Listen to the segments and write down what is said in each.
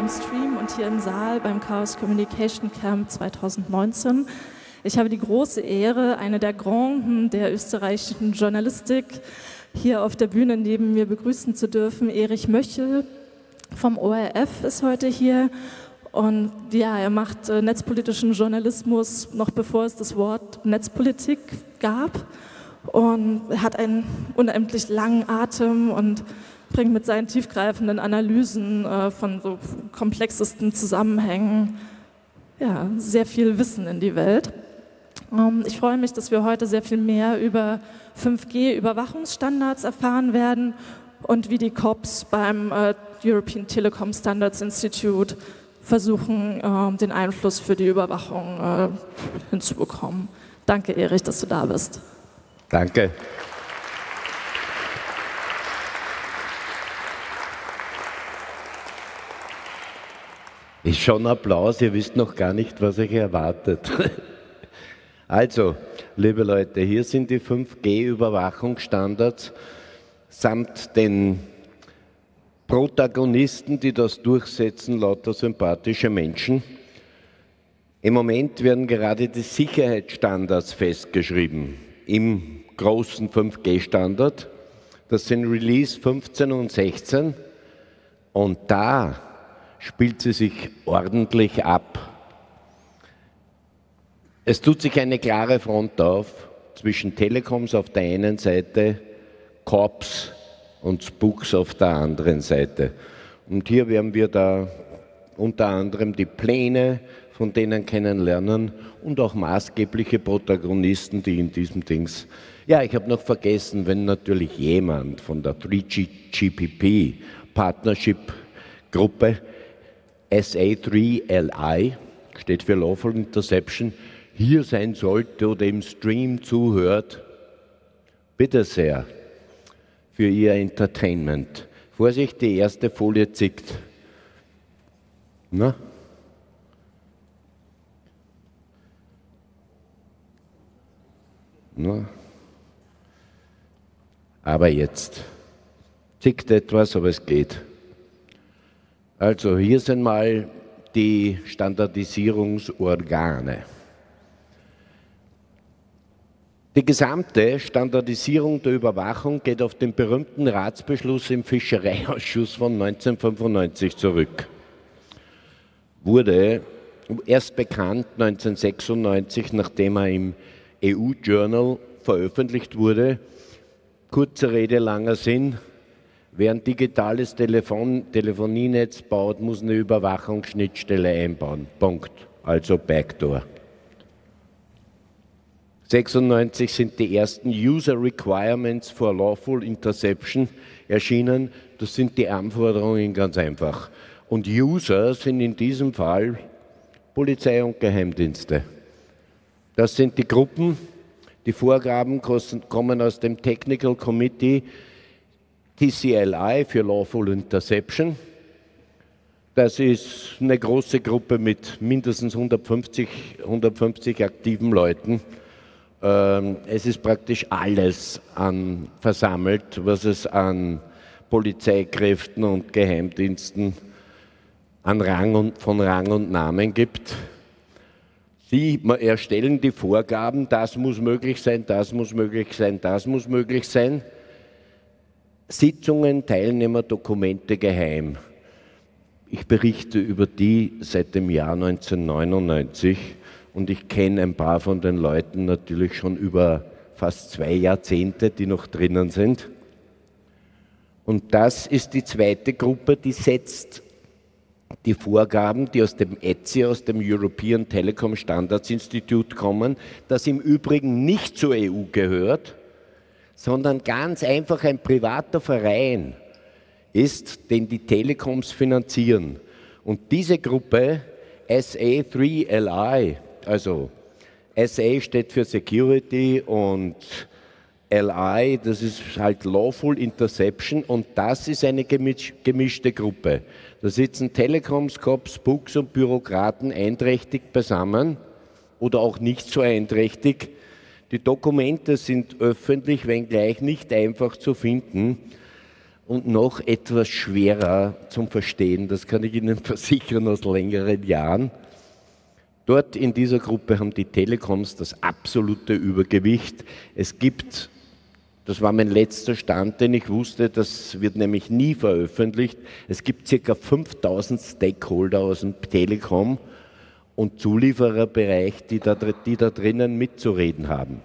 Stream und hier im Saal beim Chaos Communication Camp 2019. Ich habe die große Ehre, eine der Granden der österreichischen Journalistik hier auf der Bühne neben mir begrüßen zu dürfen. Erich Möchel vom ORF ist heute hier. Und ja, er macht netzpolitischen Journalismus, noch bevor es das Wort Netzpolitik gab. Und hat einen unendlich langen Atem und bringt mit seinen tiefgreifenden Analysen von so komplexesten Zusammenhängen ja, sehr viel Wissen in die Welt. Ich freue mich, dass wir heute sehr viel mehr über 5G-Überwachungsstandards erfahren werden und wie die COPs beim European Telecom Standards Institute versuchen, den Einfluss für die Überwachung hinzubekommen. Danke, Erich, dass du da bist. Danke. Ist schon Applaus, ihr wisst noch gar nicht, was euch erwartet. Also, liebe Leute, hier sind die 5G-Überwachungsstandards samt den Protagonisten, die das durchsetzen, lauter sympathische Menschen. Im Moment werden gerade die Sicherheitsstandards festgeschrieben im großen 5G-Standard. Das sind Release 15 und 16 und da spielt sie sich ordentlich ab. Es tut sich eine klare Front auf zwischen Telekoms auf der einen Seite, Corps und Spooks auf der anderen Seite. Und hier werden wir da unter anderem die Pläne von denen kennenlernen und auch maßgebliche Protagonisten, die in diesem Dings... Ja, ich habe noch vergessen, wenn natürlich jemand von der 3GPP Partnership Gruppe SA3LI, steht für Lawful Interception, hier sein sollte oder im Stream zuhört, bitte sehr, für Ihr Entertainment. Vorsicht, die erste Folie zickt. Na? Na? Aber jetzt zickt etwas, aber es geht. Also hier sind mal die Standardisierungsorgane. Die gesamte Standardisierung der Überwachung geht auf den berühmten Ratsbeschluss im Fischereiausschuss von 1995 zurück. Wurde erst bekannt 1996, nachdem er im EU-Journal veröffentlicht wurde. Kurze Rede, langer Sinn. Wer ein digitales Telefonienetz baut, muss eine Überwachungsschnittstelle einbauen. Punkt. Also Backdoor. 1996 sind die ersten User Requirements for Lawful Interception erschienen. Das sind die Anforderungen ganz einfach. Und User sind in diesem Fall Polizei und Geheimdienste. Das sind die Gruppen. Die Vorgaben kommen aus dem Technical Committee TCLI für Lawful Interception. Das ist eine große Gruppe mit mindestens 150 aktiven Leuten. Es ist praktisch alles versammelt, was es an Polizeikräften und Geheimdiensten von Rang und Namen gibt. Sie erstellen die Vorgaben, das muss möglich sein, das muss möglich sein, das muss möglich sein. Sitzungen, Teilnehmerdokumente geheim. Ich berichte über die seit dem Jahr 1999 und ich kenne ein paar von den Leuten natürlich schon über fast 2 Jahrzehnte, die noch drinnen sind. Und das ist die zweite Gruppe, die setzt die Vorgaben, die aus dem ETSI, aus dem European Telecom Standards Institute kommen, das im Übrigen nicht zur EU gehört, sondern ganz einfach ein privater Verein ist, den die Telekoms finanzieren. Und diese Gruppe SA3LI, also SA steht für Security und LI, das ist halt Lawful Interception und das ist eine gemischte Gruppe. Da sitzen Telekoms, Cops, Spooks und Bürokraten einträchtig beisammen oder auch nicht so einträchtig. Die Dokumente sind öffentlich, wenngleich nicht einfach zu finden. und noch etwas schwerer zum Verstehen, das kann ich Ihnen versichern aus längeren Jahren. Dort in dieser Gruppe haben die Telekoms das absolute Übergewicht. Es gibt, das war mein letzter Stand, den ich wusste, das wird nämlich nie veröffentlicht, es gibt ca. 5000 Stakeholder aus dem Telekom- und Zuliefererbereich, die da drinnen mitzureden haben.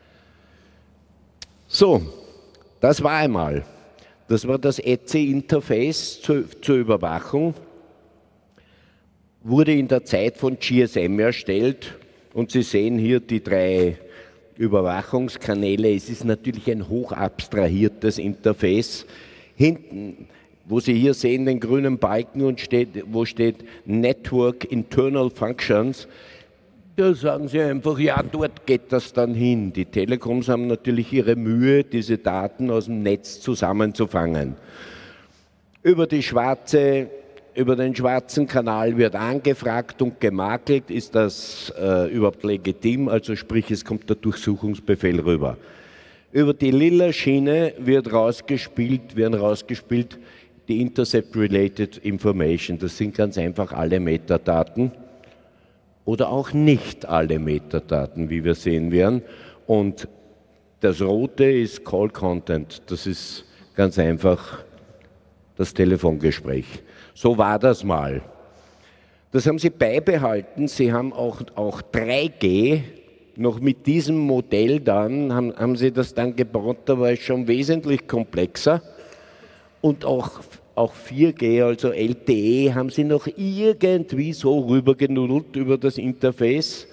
So, das war einmal. Das war das ETSI-Interface zur Überwachung, wurde in der Zeit von GSM erstellt und Sie sehen hier die 3 Überwachungskanäle. Es ist natürlich ein hoch abstrahiertes Interface. Hinten, wo Sie hier sehen, den grünen Balken und wo steht Network Internal Functions, da sagen Sie einfach, ja, dort geht das dann hin. Die Telekoms haben natürlich ihre Mühe, diese Daten aus dem Netz zusammenzufangen. Über den schwarzen Kanal wird angefragt und gemakelt, ist das überhaupt legitim, also sprich, es kommt der Durchsuchungsbefehl rüber. Über die lila Schiene werden rausgespielt die Intercept-Related Information. Das sind ganz einfach alle Metadaten. Oder auch nicht alle Metadaten, wie wir sehen werden. Und das rote ist Call Content, das ist ganz einfach das Telefongespräch. So war das mal. Das haben sie beibehalten, sie haben auch 3G, noch mit diesem Modell dann, haben sie das dann gebaut, da war es schon wesentlich komplexer. Und auch 4G, also LTE, haben sie noch irgendwie so rübergenudelt über das Interface.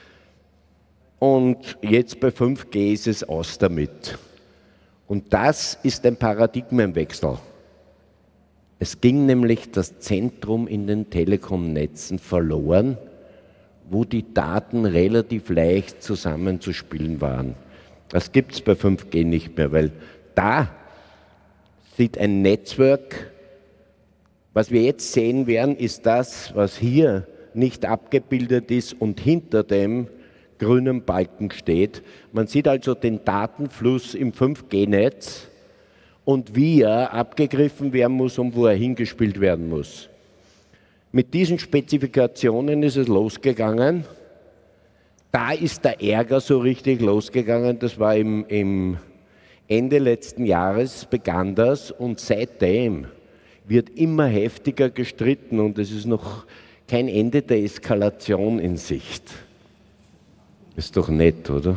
Und jetzt bei 5G ist es aus damit. Und das ist ein Paradigmenwechsel. Es ging nämlich das Zentrum in den Telekom-Netzen verloren, wo die Daten relativ leicht zusammenzuspielen waren. Das gibt es bei 5G nicht mehr, weil da sieht ein Netzwerk, was wir jetzt sehen werden, ist das, was hier nicht abgebildet ist und hinter dem grünen Balken steht. Man sieht also den Datenfluss im 5G-Netz und wie er abgegriffen werden muss und wo er hingespielt werden muss. Mit diesen Spezifikationen ist es losgegangen. Da ist der Ärger so richtig losgegangen, das war im Ende letzten Jahres begann das und seitdem wird immer heftiger gestritten und es ist noch kein Ende der Eskalation in Sicht. Ist doch nett, oder?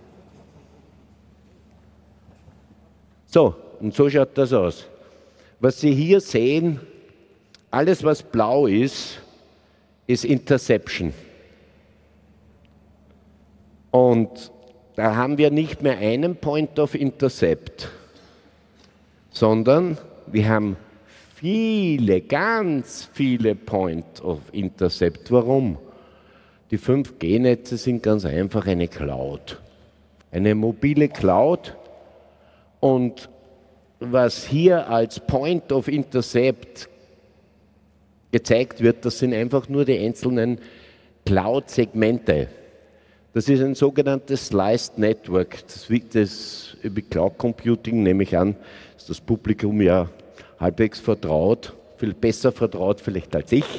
So, und so schaut das aus. Was Sie hier sehen, alles was blau ist Interception. Und da haben wir nicht mehr einen Point of Intercept, sondern wir haben ganz viele Point of Intercept. Warum? Die 5G-Netze sind ganz einfach eine Cloud, eine mobile Cloud. Und was hier als Point of Intercept gezeigt wird, das sind einfach nur die einzelnen Cloud-Segmente. Das ist ein sogenanntes Sliced Network. Das über Cloud Computing, nehme ich an, ist das Publikum ja halbwegs vertraut, viel besser vertraut vielleicht als ich.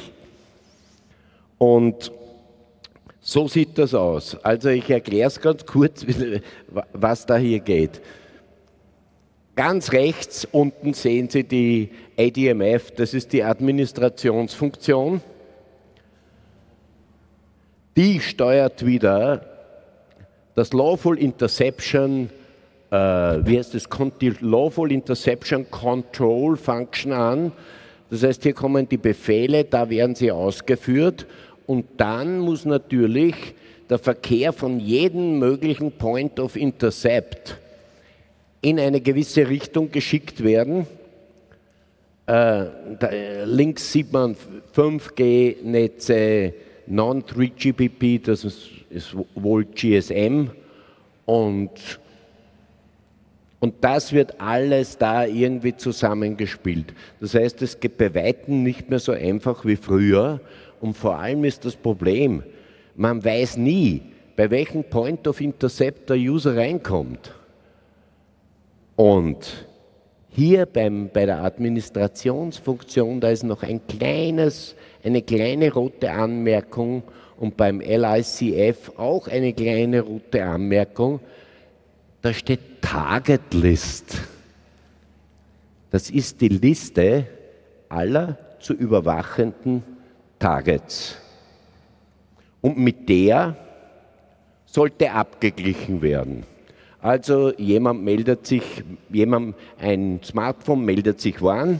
Und so sieht das aus. Also ich erkläre es ganz kurz, was da hier geht. Ganz rechts unten sehen Sie die ADMF, das ist die Administrationsfunktion. Die steuert wieder das Lawful Interception, die Lawful Interception Control Function an. Das heißt, hier kommen die Befehle, da werden sie ausgeführt und dann muss natürlich der Verkehr von jedem möglichen Point of Intercept in eine gewisse Richtung geschickt werden. Links sieht man 5G-Netze, Non-3GPP, das ist wohl GSM und das wird alles da irgendwie zusammengespielt. Das heißt, es geht bei Weitem nicht mehr so einfach wie früher und vor allem ist das Problem, man weiß nie, bei welchem Point of Intercept der User reinkommt. Und Hier bei der Administrationsfunktion, da ist noch eine kleine rote Anmerkung und beim LICF auch eine kleine rote Anmerkung. Da steht Target List. Das ist die Liste aller zu überwachenden Targets. Und mit der sollte abgeglichen werden. Also ein Smartphone meldet sich wann?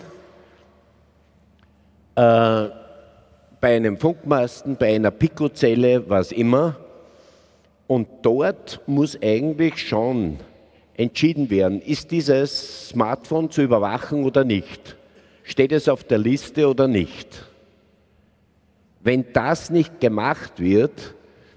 Bei einem Funkmasten, bei einer Picozelle, was immer. Und dort muss eigentlich schon entschieden werden, ist dieses Smartphone zu überwachen oder nicht? Steht es auf der Liste oder nicht? Wenn das nicht gemacht wird,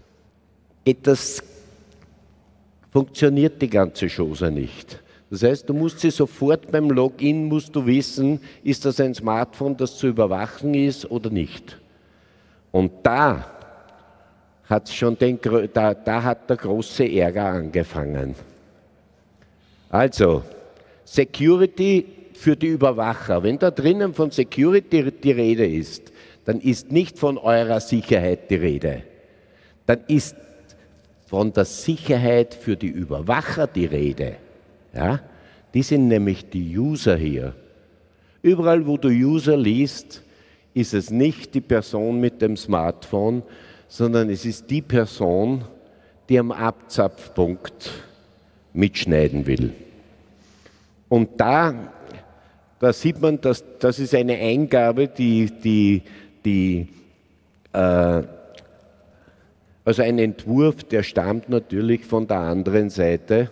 funktioniert die ganze Chose nicht. Das heißt, du musst sie sofort beim Login, musst du wissen, ist das ein Smartphone, das zu überwachen ist oder nicht. Und da hat der große Ärger angefangen. Also, Security für die Überwacher. Wenn da drinnen von Security die Rede ist, dann ist nicht von eurer Sicherheit die Rede. Dann ist von der Sicherheit für die Überwacher die Rede. Ja? Die sind nämlich die User hier. Überall, wo du User liest, ist es nicht die Person mit dem Smartphone, sondern es ist die Person, die am Abzapfpunkt mitschneiden will. Und da sieht man, das ist eine Eingabe, also ein Entwurf, der stammt natürlich von der anderen Seite,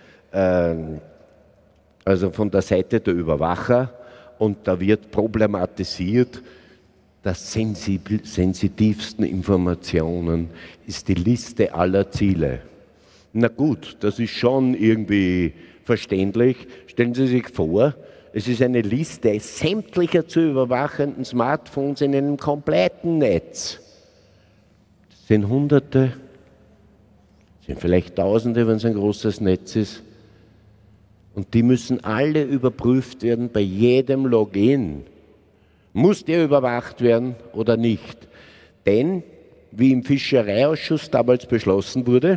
also von der Seite der Überwacher, und da wird problematisiert, das sensitivsten Informationen ist die Liste aller Ziele. Na gut, das ist schon irgendwie verständlich. Stellen Sie sich vor, es ist eine Liste sämtlicher zu überwachenden Smartphones in einem kompletten Netz. Das sind Hunderte, sind vielleicht Tausende, wenn es ein großes Netz ist. Und die müssen alle überprüft werden bei jedem Login. Muss der überwacht werden oder nicht? Denn, wie im Fischereiausschuss damals beschlossen wurde,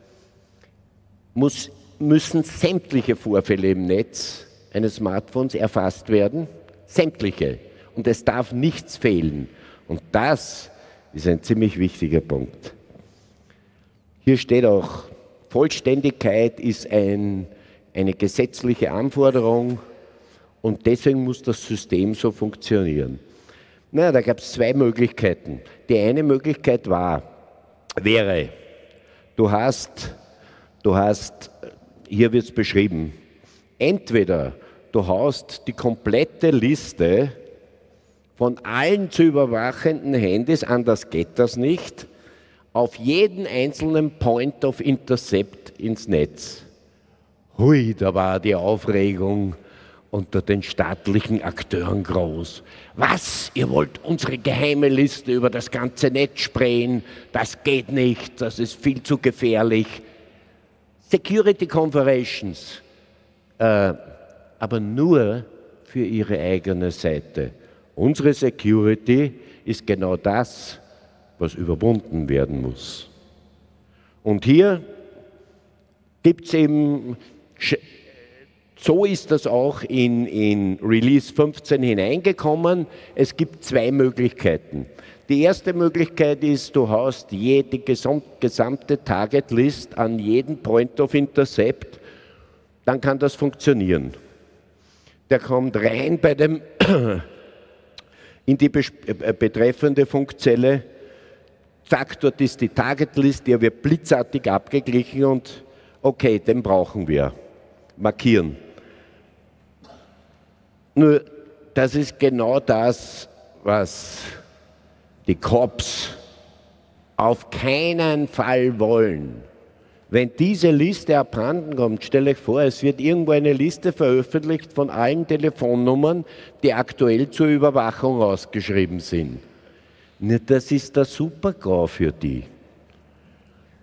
müssen sämtliche Vorfälle im Netz eines Smartphones erfasst werden. Sämtliche. Und es darf nichts fehlen. Und das ist ein ziemlich wichtiger Punkt. Hier steht auch, Vollständigkeit ist eine gesetzliche Anforderung. Und deswegen muss das System so funktionieren. Na, da gab es zwei Möglichkeiten. Die eine Möglichkeit wäre, du hast, hier wird es beschrieben, entweder du haust die komplette Liste von allen zu überwachenden Handys, anders geht das nicht, auf jeden einzelnen Point of Intercept ins Netz. Hui, da war die Aufregung unter den staatlichen Akteuren groß. Was? Ihr wollt unsere geheime Liste über das ganze Netz sprayen? Das geht nicht, das ist viel zu gefährlich. Security Conversations, aber nur für ihre eigene Seite. Unsere Security ist genau das, was überwunden werden muss. Und hier gibt es eben, so ist das auch in Release 15 hineingekommen. Es gibt zwei Möglichkeiten. Die erste Möglichkeit ist, du haust jede gesamte Target List an jeden Point of Intercept, dann kann das funktionieren. Der kommt rein in die betreffende Funkzelle, zack, dort ist die Target List, der wird blitzartig abgeglichen und okay, den brauchen wir. Markieren. Nur, das ist genau das, was die Cops auf keinen Fall wollen. Wenn diese Liste abhanden kommt, stelle ich vor, es wird irgendwo eine Liste veröffentlicht von allen Telefonnummern, die aktuell zur Überwachung ausgeschrieben sind. Das ist der Super-GAU für die.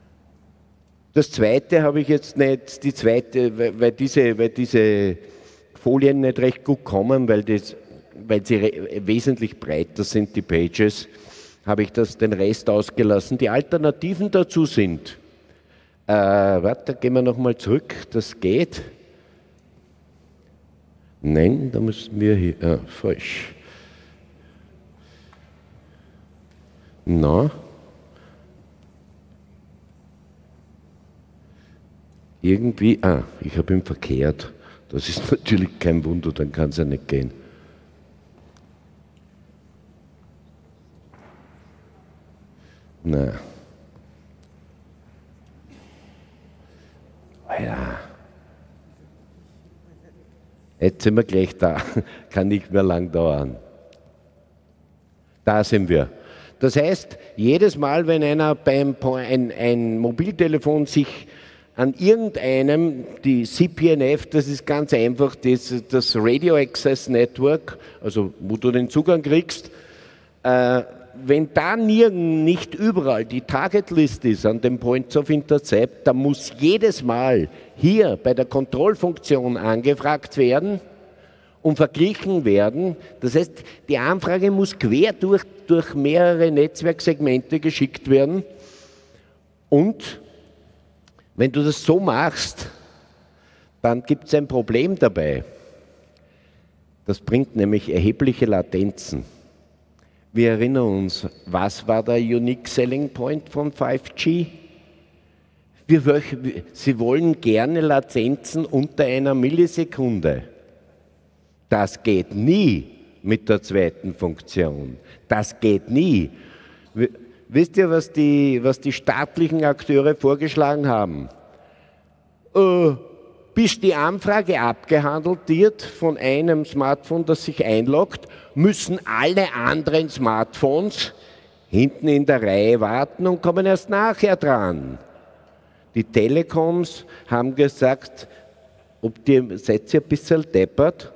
Das zweite habe ich jetzt nicht, weil diese Folien nicht recht gut kommen, weil sie wesentlich breiter sind, die Pages, habe ich den Rest ausgelassen. Die Alternativen dazu sind, warte, gehen wir nochmal zurück, das geht. Nein, da müssen wir hier, falsch. Na. Irgendwie, ich habe ihn verkehrt. Das ist natürlich kein Wunder, dann kann es ja nicht gehen. Na. Ja. Jetzt sind wir gleich da. Kann nicht mehr lang dauern. Da sind wir. Das heißt, jedes Mal, wenn ein Mobiltelefon sich an irgendeinem, die CPNF, das ist ganz einfach, das Radio Access Network, also wo du den Zugang kriegst, wenn da nicht überall die Target-List ist an den Points of Intercept, dann muss jedes Mal hier bei der Kontrollfunktion angefragt werden und verglichen werden. Das heißt, die Anfrage muss quer durch mehrere Netzwerksegmente geschickt werden. Und wenn du das so machst, dann gibt es ein Problem dabei. Das bringt nämlich erhebliche Latenzen. Wir erinnern uns, was war der Unique Selling Point von 5G? Sie wollen gerne Latenzen unter einer Millisekunde. Das geht nie mit der zweiten Funktion. Das geht nie. Wisst ihr, was die staatlichen Akteure vorgeschlagen haben? Bis die Anfrage abgehandelt wird von einem Smartphone, das sich einloggt, müssen alle anderen Smartphones hinten in der Reihe warten und kommen erst nachher dran. Die Telekoms haben gesagt, seid ihr ein bisschen deppert?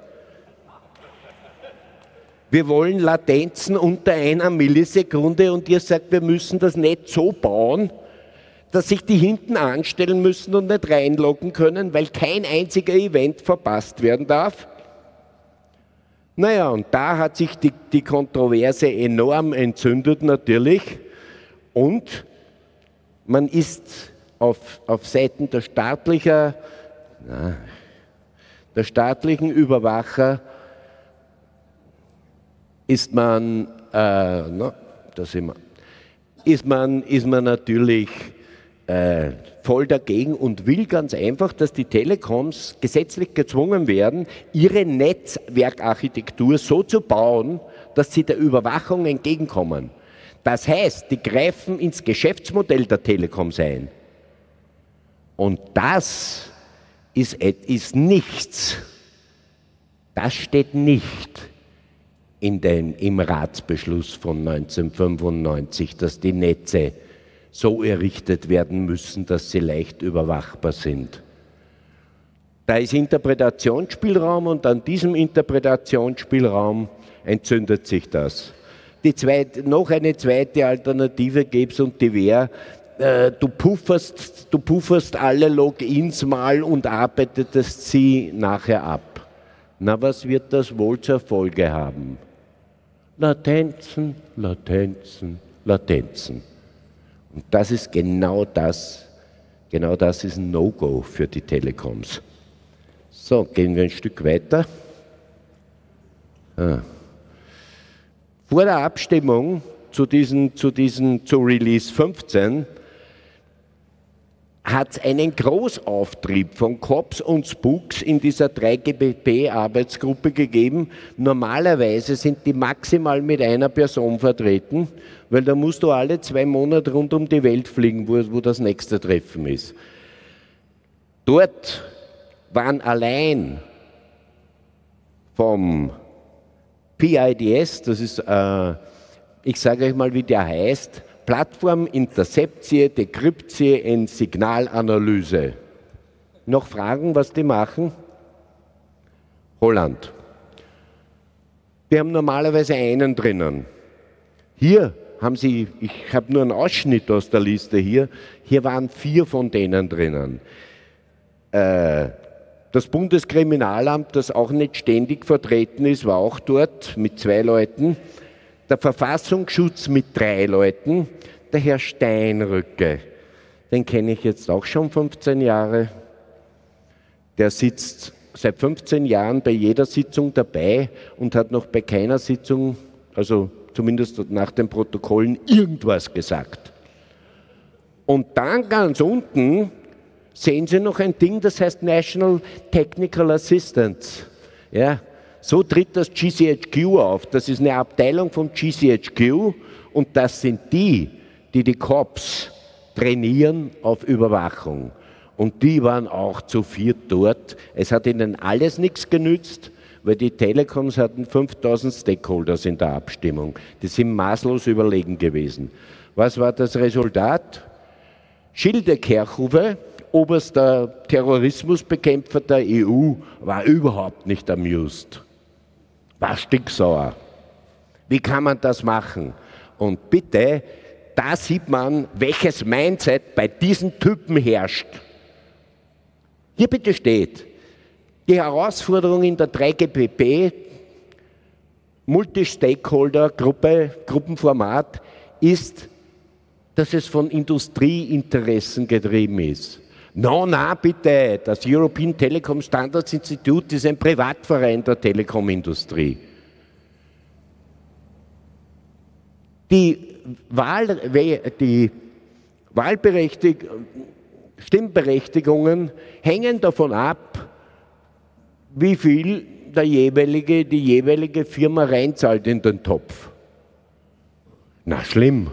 Wir wollen Latenzen unter einer Millisekunde und ihr sagt, wir müssen das Netz so bauen, dass sich die hinten anstellen müssen und nicht reinloggen können, weil kein einziger Event verpasst werden darf. Naja, und da hat sich die Kontroverse enorm entzündet natürlich und man ist auf Seiten der staatlichen Überwacher ist man natürlich voll dagegen und will ganz einfach, dass die Telekoms gesetzlich gezwungen werden, ihre Netzwerkarchitektur so zu bauen, dass sie der Überwachung entgegenkommen. Das heißt, die greifen ins Geschäftsmodell der Telekoms ein. Und das ist nichts. Das steht nicht im Ratsbeschluss von 1995, dass die Netze so errichtet werden müssen, dass sie leicht überwachbar sind. Da ist Interpretationsspielraum und an diesem Interpretationsspielraum entzündet sich das. Noch eine zweite Alternative gäbe es und die wäre, du pufferst alle Logins mal und arbeitest sie nachher ab. Na, was wird das wohl zur Folge haben? Latenzen, Latenzen, Latenzen. Und das ist genau das ist ein No-Go für die Telekoms. So, gehen wir ein Stück weiter. Vor der Abstimmung zu Release 15 hat es einen Großauftrieb von Cops und Spooks in dieser 3GPP-Arbeitsgruppe gegeben. Normalerweise sind die maximal mit einer Person vertreten, weil da musst du alle 2 Monate rund um die Welt fliegen, wo das nächste Treffen ist. Dort waren allein vom PIDS, das ist, ich sage euch mal, wie der heißt, Plattform Interzeptie, Dekryptie und Signalanalyse. Noch Fragen, was die machen? Holland. Die haben normalerweise einen drinnen. Hier haben sie, ich habe nur einen Ausschnitt aus der Liste hier waren 4 von denen drinnen. Das Bundeskriminalamt, das auch nicht ständig vertreten ist, war auch dort mit 2 Leuten. Der Verfassungsschutz mit 3 Leuten. Der Herr Steinrücke, den kenne ich jetzt auch schon 15 Jahre. Der sitzt seit 15 Jahren bei jeder Sitzung dabei und hat noch bei keiner Sitzung, also zumindest nach den Protokollen, irgendwas gesagt. Und dann ganz unten sehen Sie noch ein Ding, das heißt National Technical Assistance. Ja, so tritt das GCHQ auf. Das ist eine Abteilung vom GCHQ und das sind die Cops trainieren auf Überwachung. Und die waren auch zu 4 dort. Es hat ihnen alles nichts genützt, weil die Telekoms hatten 5000 Stakeholders in der Abstimmung. Die sind maßlos überlegen gewesen. Was war das Resultat? Schilde Kerchove, oberster Terrorismusbekämpfer der EU, war überhaupt nicht amused. War stinksauer. Wie kann man das machen? Und bitte, da sieht man, welches Mindset bei diesen Typen herrscht. Hier bitte steht, die Herausforderung in der 3GPP, Multi-Stakeholder-Gruppe, Gruppenformat, ist, dass es von Industrieinteressen getrieben ist. Na bitte, das European Telecom Standards Institute ist ein Privatverein der Telekomindustrie. Die Stimmberechtigungen hängen davon ab, wie viel die jeweilige Firma reinzahlt in den Topf. Na schlimm.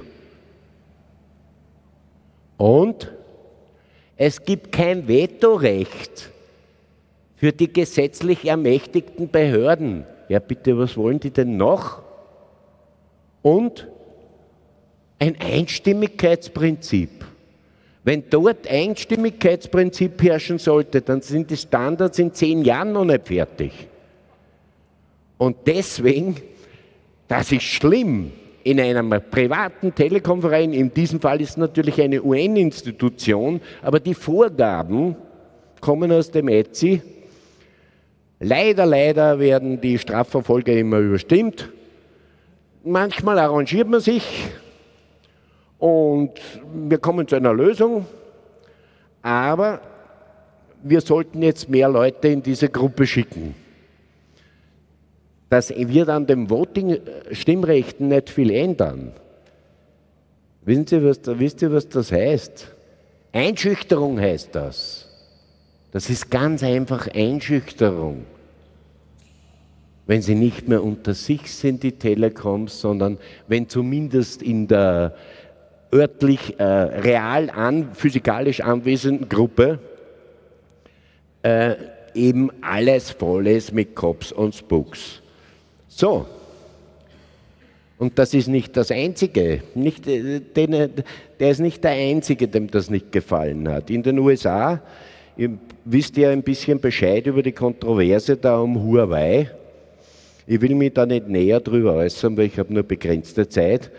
Und es gibt kein Vetorecht für die gesetzlich ermächtigten Behörden. Ja bitte, was wollen die denn noch? Und ein Einstimmigkeitsprinzip. Wenn dort Einstimmigkeitsprinzip herrschen sollte, dann sind die Standards in 10 Jahren noch nicht fertig. Und deswegen, das ist schlimm, in einem privaten Telekom-Verein, in diesem Fall ist es natürlich eine UN-Institution, aber die Vorgaben kommen aus dem ETSI. Leider werden die Strafverfolger immer überstimmt. Manchmal arrangiert man sich und wir kommen zu einer Lösung, aber wir sollten jetzt mehr Leute in diese Gruppe schicken. Das wird an den Voting-Stimmrechten nicht viel ändern. Wisst ihr, was das heißt? Einschüchterung heißt das. Das ist ganz einfach Einschüchterung. Wenn sie nicht mehr unter sich sind, die Telekoms, sondern wenn zumindest in der örtlich physikalisch anwesenden Gruppe eben alles voll ist mit Cops und Spooks. So, und das ist nicht das Einzige, der ist nicht der Einzige, dem das nicht gefallen hat. In den USA, ihr wisst ja ein bisschen Bescheid über die Kontroverse da um Huawei. Ich will mich da nicht näher drüber äußern, weil ich habe nur begrenzte Zeit.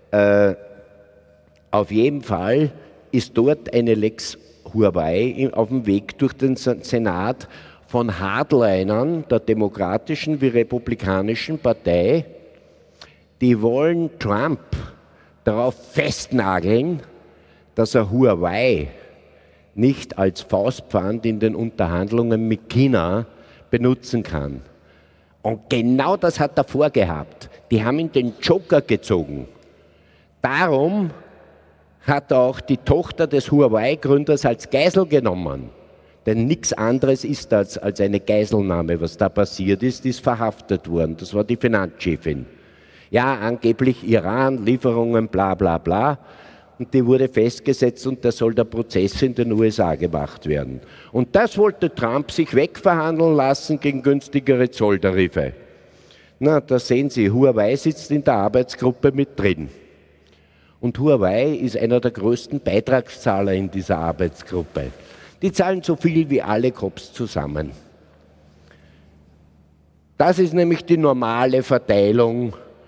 Auf jeden Fall ist dort eine Lex Huawei auf dem Weg durch den Senat von Hardlinern der Demokratischen wie Republikanischen Partei, die wollen Trump darauf festnageln, dass er Huawei nicht als Faustpfand in den Unterhandlungen mit China benutzen kann. Und genau das hat er vorgehabt. Die haben ihn den Joker gezogen. Darum hat er auch die Tochter des Huawei-Gründers als Geisel genommen. Denn nichts anderes ist das als eine Geiselnahme. Was da passiert ist, ist verhaftet worden. Das war die Finanzchefin. Ja, angeblich Iran, Lieferungen, bla bla bla. Und die wurde festgesetzt und da soll der Prozess in den USA gemacht werden. Und das wollte Trump sich wegverhandeln lassen gegen günstigere Zolltarife. Na, da sehen Sie, Huawei sitzt in der Arbeitsgruppe mit drin. Und Huawei ist einer der größten Beitragszahler in dieser Arbeitsgruppe. Die zahlen so viel wie alle Cops zusammen. Das ist nämlich die normale Verteilung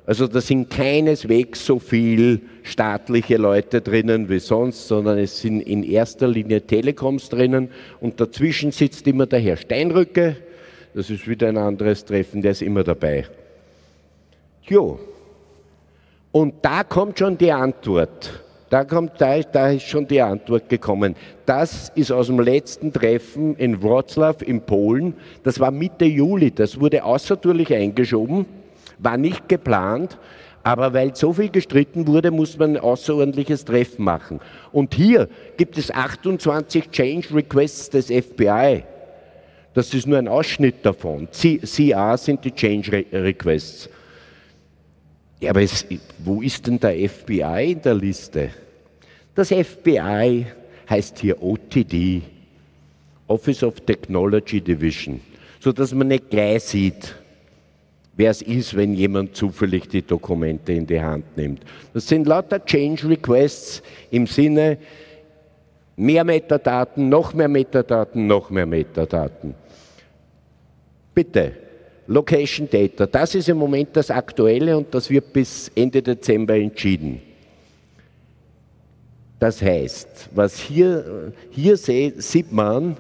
Also da sind keineswegs so viel staatliche Leute drinnen wie sonst, sondern es sind in erster Linie Telekoms drinnen und dazwischen sitzt immer der Herr Steinrücke, das ist wieder ein anderes Treffen, der ist immer dabei. Jo, und da kommt schon die Antwort. Da ist schon die Antwort gekommen. Das ist aus dem letzten Treffen in Wrocław in Polen. Das war Mitte Juli. Das wurde außertourlich eingeschoben, war nicht geplant, aber weil so viel gestritten wurde, muss man ein außerordentliches Treffen machen. Und hier gibt es 28 Change Requests des FBI. Das ist nur ein Ausschnitt davon. CA sind die Change Requests. Ja, aber wo ist denn der FBI in der Liste? Das FBI heißt hier OTD, Office of Technology Division, sodass man nicht gleich sieht, wer es ist, wenn jemand zufällig die Dokumente in die Hand nimmt. Das sind lauter Change Requests im Sinne mehr Metadaten, noch mehr Metadaten, noch mehr Metadaten. Bitte. Location Data, das ist im Moment das Aktuelle und das wird bis Ende Dezember entschieden. Das heißt, was hier sieht man,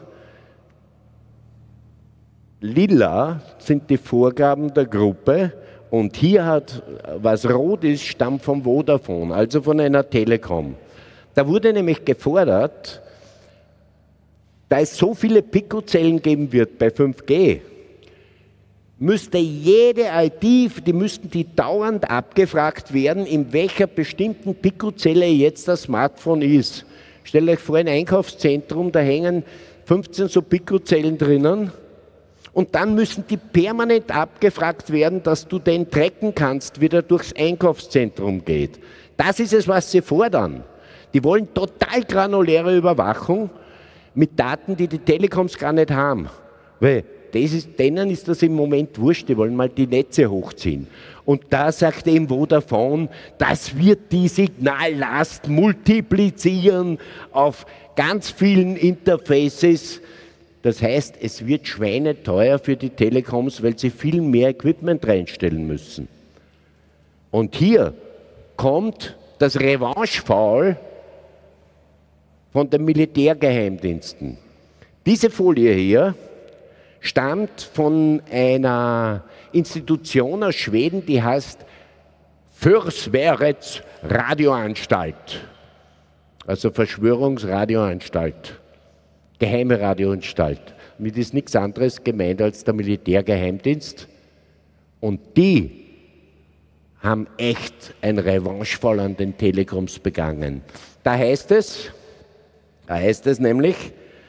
lila sind die Vorgaben der Gruppe und hier was rot ist, stammt vom Vodafone, also von einer Telekom. Da wurde nämlich gefordert, da es so viele Pikozellen geben wird bei 5G, müsste jede ID, müssten die dauernd abgefragt werden, in welcher bestimmten Pikozelle jetzt das Smartphone ist. Stellt euch vor, ein Einkaufszentrum, da hängen 15 so Pikozellen drinnen und dann müssen die permanent abgefragt werden, dass du den tracken kannst, wie der durchs Einkaufszentrum geht. Das ist es, was sie fordern. Die wollen total granuläre Überwachung mit Daten, die die Telekoms gar nicht haben. Weil denen ist das im Moment wurscht, die wollen mal die Netze hochziehen. Und da sagt eben Vodafone, das wird die Signallast multiplizieren auf ganz vielen Interfaces. Das heißt, es wird schweineteuer für die Telekoms, weil sie viel mehr Equipment reinstellen müssen. Und hier kommt das Revanche-Foul von den Militärgeheimdiensten. Diese Folie hier stammt von einer Institution aus Schweden, die heißt Försvarets Radioanstalt, also Verschwörungsradioanstalt, geheime Radioanstalt. Mit ist nichts anderes gemeint als der Militärgeheimdienst. Und die haben echt ein Revanchefall an den Telekoms begangen. Da heißt es nämlich,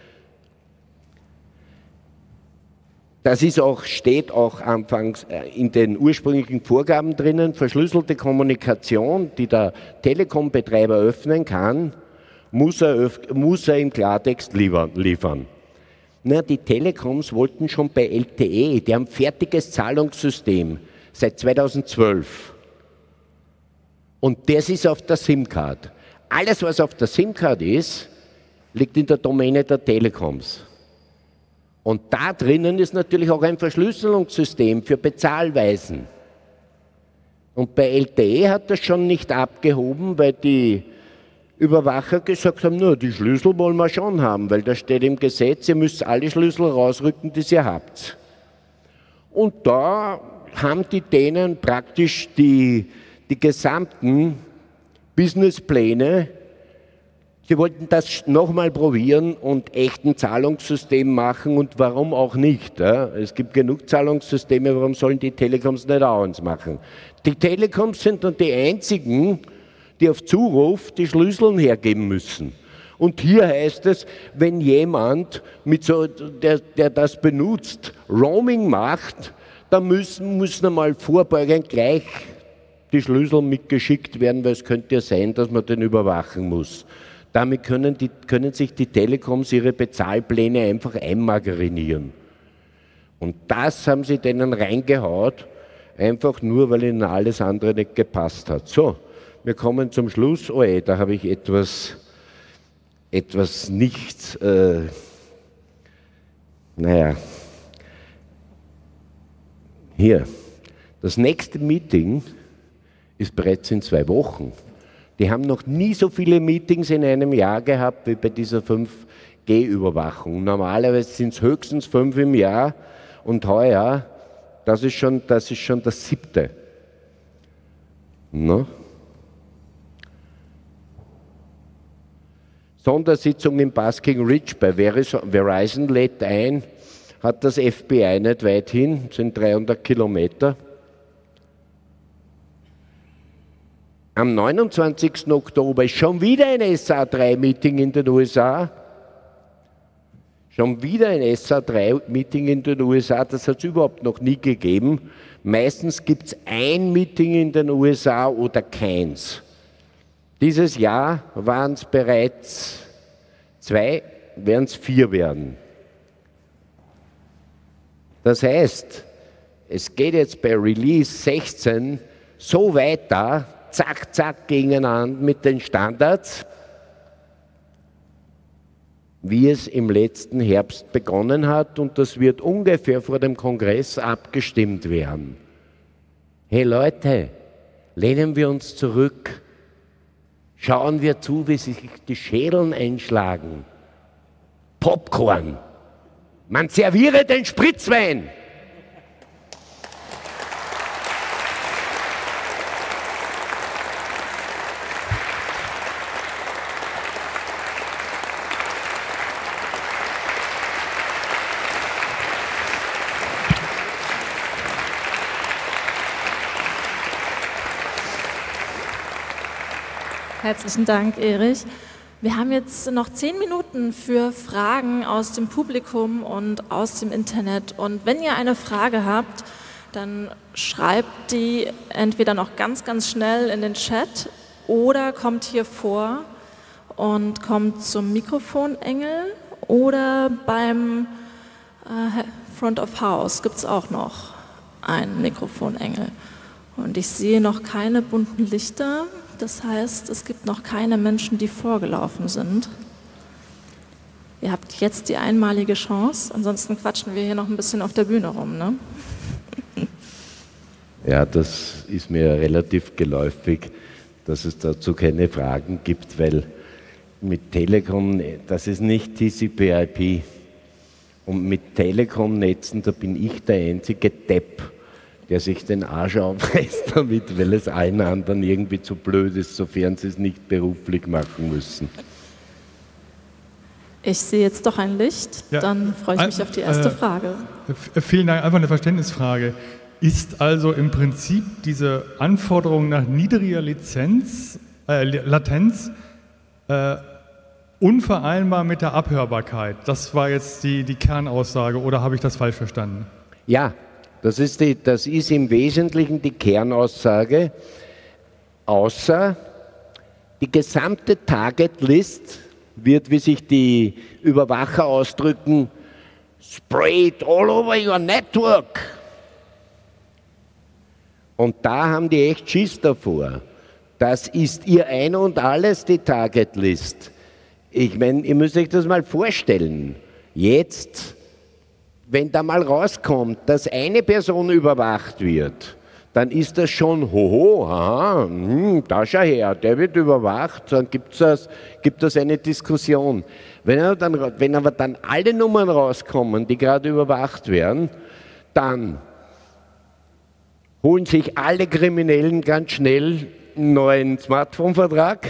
das steht auch anfangs in den ursprünglichen Vorgaben drinnen, verschlüsselte Kommunikation, die der Telekom-Betreiber öffnen kann, muss er im Klartext liefern. Na, die Telekoms wollten schon bei LTE, die haben ein fertiges Zahlungssystem seit 2012. Und das ist auf der SIM-Card. Alles, was auf der SIM-Card ist, liegt in der Domäne der Telekoms. Und da drinnen ist natürlich auch ein Verschlüsselungssystem für Bezahlweisen. Und bei LTE hat das schon nicht abgehoben, weil die Überwacher gesagt haben, nur die Schlüssel wollen wir schon haben, weil da steht im Gesetz, ihr müsst alle Schlüssel rausrücken, die ihr habt. Und da haben die denen praktisch die gesamten Businesspläne. Sie wollten das nochmal probieren und echt ein Zahlungssystem machen und warum auch nicht. Ja? Es gibt genug Zahlungssysteme, warum sollen die Telekoms nicht auch eins machen? Die Telekoms sind dann die einzigen, die auf Zuruf die Schlüssel hergeben müssen. Und hier heißt es, wenn jemand, der das benutzt, Roaming macht, dann müssen einmal vorbeugend gleich die Schlüssel mitgeschickt werden, weil es könnte ja sein, dass man den überwachen muss. Damit können sich die Telekoms ihre Bezahlpläne einfach einmargarinieren. Und das haben sie denen reingehaut, einfach nur, weil ihnen alles andere nicht gepasst hat. So, wir kommen zum Schluss. Oh ey, da habe ich etwas nicht, hier. Das nächste Meeting ist bereits in 2 Wochen. Die haben noch nie so viele Meetings in einem Jahr gehabt wie bei dieser 5G-Überwachung. Normalerweise sind es höchstens 5 im Jahr und heuer, das ist schon das 7. No? Sondersitzung in Basking Ridge bei Verizon lädt ein, hat das FBI nicht weit hin, sind 300 Kilometer. Am 29. Oktober ist schon wieder ein SA3-Meeting in den USA. Schon wieder ein SA3-Meeting in den USA, das hat es überhaupt noch nie gegeben. Meistens gibt es ein Meeting in den USA oder keins. Dieses Jahr waren es bereits 2, werden es 4 werden. Das heißt, es geht jetzt bei Release 16 so weiter, zack, zack, gegeneinander mit den Standards, wie es im letzten Herbst begonnen hat, und das wird ungefähr vor dem Kongress abgestimmt werden. Hey Leute, lehnen wir uns zurück, schauen wir zu, wie sich die Schädeln einschlagen. Popcorn, man serviere den Spritzwein. Herzlichen Dank, Erich. Wir haben jetzt noch 10 Minuten für Fragen aus dem Publikum und aus dem Internet. Und wenn ihr eine Frage habt, dann schreibt die entweder noch ganz, ganz schnell in den Chat oder kommt hier vor und kommt zum Mikrofonengel, oder beim Front of House gibt es auch noch einen Mikrofonengel. Und ich sehe noch keine bunten Lichter. Das heißt, es gibt noch keine Menschen, die vorgelaufen sind. Ihr habt jetzt die einmalige Chance, ansonsten quatschen wir hier noch ein bisschen auf der Bühne rum, ne? Ja, das ist mir relativ geläufig, dass es dazu keine Fragen gibt, weil mit Telekom, das ist nicht TCP/IP. Und mit Telekom-Netzen, da bin ich der einzige Depp, der sich den Arsch aufreißt damit, weil es allen anderen irgendwie zu blöd ist, sofern sie es nicht beruflich machen müssen. Ich sehe jetzt doch ein Licht, ja, dann freue ich mich auf die erste Frage. Vielen Dank, einfach eine Verständnisfrage. Ist also im Prinzip diese Anforderung nach niedriger Latenz unvereinbar mit der Abhörbarkeit? Das war jetzt die Kernaussage, oder habe ich das falsch verstanden? Ja. Das ist im Wesentlichen die Kernaussage, außer die gesamte Target List wird, wie sich die Überwacher ausdrücken, sprayed all over your network. Und da haben die echt Schiss davor. Das ist ihr Ein und Alles, die Target List. Ich meine, ihr müsst euch das mal vorstellen. Jetzt, wenn da mal rauskommt, dass eine Person überwacht wird, dann ist das schon, hoho, aha, da schau her, der wird überwacht, dann gibt es eine Diskussion. Wenn aber dann alle Nummern rauskommen, die gerade überwacht werden, dann holen sich alle Kriminellen ganz schnell einen neuen Smartphone-Vertrag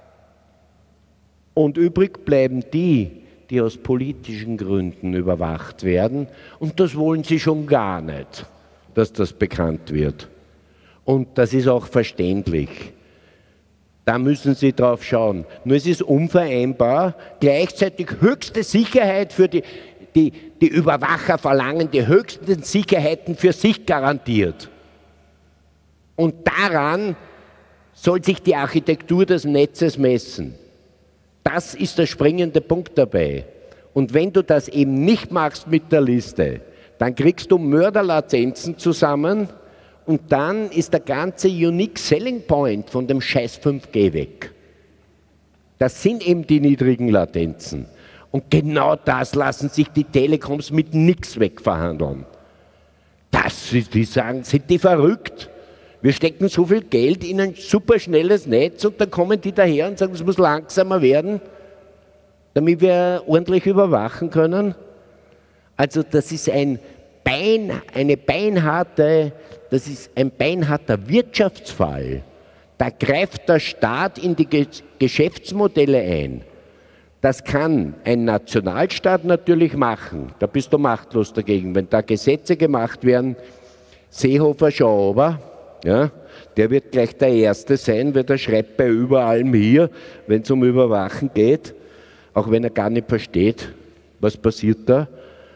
und übrig bleiben die aus politischen Gründen überwacht werden, und das wollen sie schon gar nicht, dass das bekannt wird. Und das ist auch verständlich. Da müssen Sie drauf schauen. Nur es ist unvereinbar, gleichzeitig höchste Sicherheit für die Überwacher verlangen, die höchsten Sicherheiten für sich garantiert. Und daran soll sich die Architektur des Netzes messen. Das ist der springende Punkt dabei. Und wenn du das eben nicht machst mit der Liste, dann kriegst du Mörderlatenzen zusammen und dann ist der ganze Unique Selling Point von dem scheiß 5G weg. Das sind eben die niedrigen Latenzen. Und genau das lassen sich die Telekoms mit nichts wegverhandeln. Die sagen, sind die verrückt? Wir stecken so viel Geld in ein superschnelles Netz und dann kommen die daher und sagen, es muss langsamer werden, damit wir ordentlich überwachen können. Also das ist ein beinharter Wirtschaftsfall. Da greift der Staat in die Geschäftsmodelle ein. Das kann ein Nationalstaat natürlich machen. Da bist du machtlos dagegen. Wenn da Gesetze gemacht werden, Seehofer schon aber, ja, der wird gleich der Erste sein, weil der schreibt bei überall hier, wenn es um Überwachen geht, auch wenn er gar nicht versteht, was passiert da.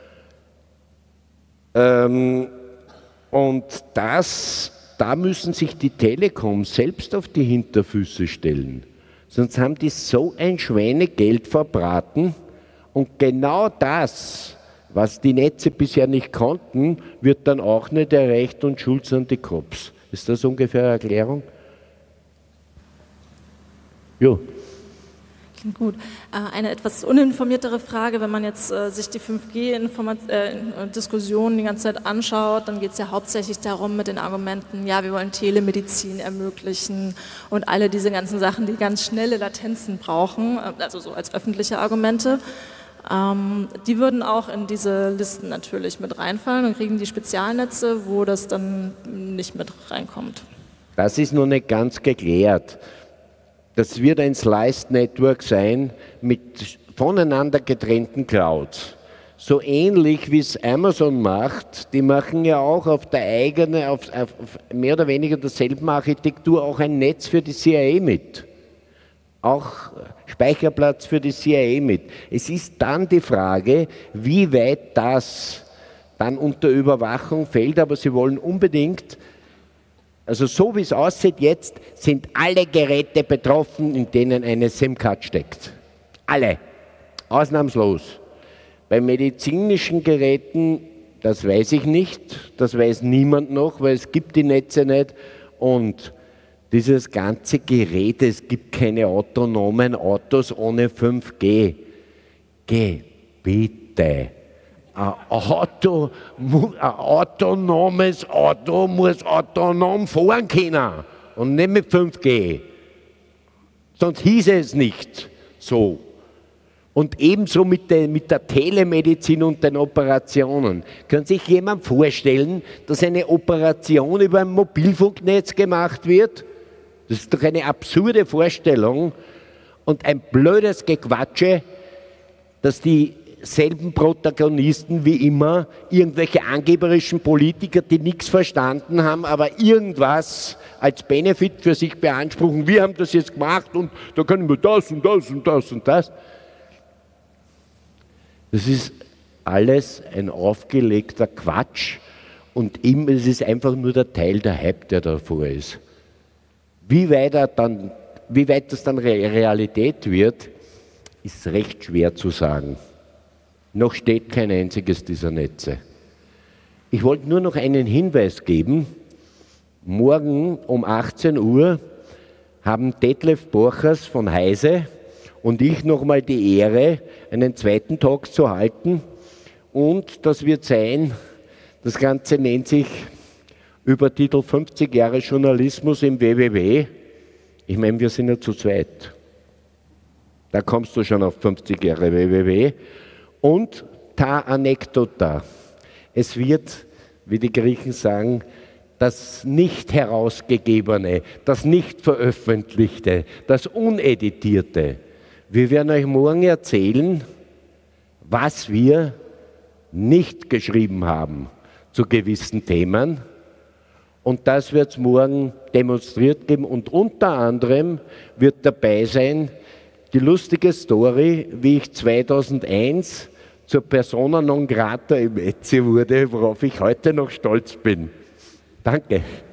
Und da müssen sich die Telekoms selbst auf die Hinterfüße stellen. Sonst haben die so ein Schweinegeld verbraten und genau das, was die Netze bisher nicht konnten, wird dann auch nicht erreicht und schuld sind die Cops. Ist das ungefähr eine Erklärung? Jo. Klingt gut. Eine etwas uninformiertere Frage, wenn man jetzt sich die 5G-Diskussionen die ganze Zeit anschaut, dann geht es ja hauptsächlich darum mit den Argumenten, ja, wir wollen Telemedizin ermöglichen und alle diese ganzen Sachen, die ganz schnelle Latenzen brauchen, also so als öffentliche Argumente. Die würden auch in diese Listen natürlich mit reinfallen und kriegen die Spezialnetze, wo das dann nicht mit reinkommt. Das ist noch nicht ganz geklärt. Das wird ein Sliced Network sein mit voneinander getrennten Clouds. So ähnlich wie es Amazon macht, die machen ja auch auf der eigenen, auf mehr oder weniger derselben Architektur auch ein Netz für die CIA mit. Auch Speicherplatz für die CIA mit. Es ist dann die Frage, wie weit das dann unter Überwachung fällt, aber sie wollen unbedingt. Also so wie es aussieht jetzt, sind alle Geräte betroffen, in denen eine SIM-Card steckt. Alle. Ausnahmslos. Bei medizinischen Geräten, das weiß ich nicht, das weiß niemand noch, weil es gibt die Netze nicht. Und dieses ganze Gerät, es gibt keine autonomen Autos ohne 5G. Bitte. Ein autonomes Auto muss autonom fahren können und nicht mit 5G. Sonst hieße es nicht so. Und ebenso mit der Telemedizin und den Operationen. Kann sich jemand vorstellen, dass eine Operation über ein Mobilfunknetz gemacht wird? Das ist doch eine absurde Vorstellung und ein blödes Gequatsche, dass dieselben Protagonisten wie immer, irgendwelche angeberischen Politiker, die nichts verstanden haben, aber irgendwas als Benefit für sich beanspruchen. Wir haben das jetzt gemacht und da können wir das und das und das und das. Das ist alles ein aufgelegter Quatsch und es ist einfach nur der Teil der Hype, der davor ist. Wie weit das dann Realität wird, ist recht schwer zu sagen. Noch steht kein einziges dieser Netze. Ich wollte nur noch einen Hinweis geben. Morgen um 18 Uhr haben Detlef Borchers von Heise und ich nochmal die Ehre, einen zweiten Talk zu halten. Und das wird sein, das Ganze nennt sich Übertitel 50 Jahre Journalismus im WWW. Ich meine, wir sind ja zu zweit. Da kommst du schon auf 50 Jahre WWW. Und ta anekdota. Es wird, wie die Griechen sagen, das nicht herausgegebene, das nicht veröffentlichte, das uneditierte. Wir werden euch morgen erzählen, was wir nicht geschrieben haben zu gewissen Themen. Und das wird es morgen demonstriert geben. Und unter anderem wird dabei sein die lustige Story, wie ich 2001 zur Persona non grata im ETSI wurde, worauf ich heute noch stolz bin. Danke.